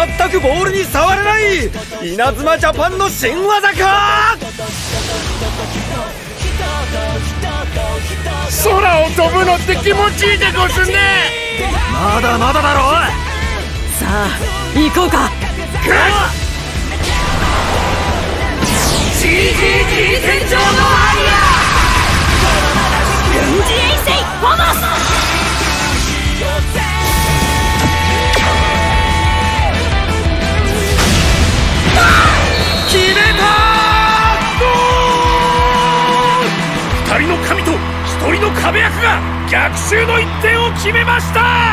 全くボールに触れない。稲妻ジャパンの新技か。 空を飛ぶのって気持ちいいでごすね。 まだまだだろ。 さあ行こうか。 GGG 戦場のアリア軍事衛星ファマス。 決めた。 2人の神と1人の壁役が逆襲の1点を決めました。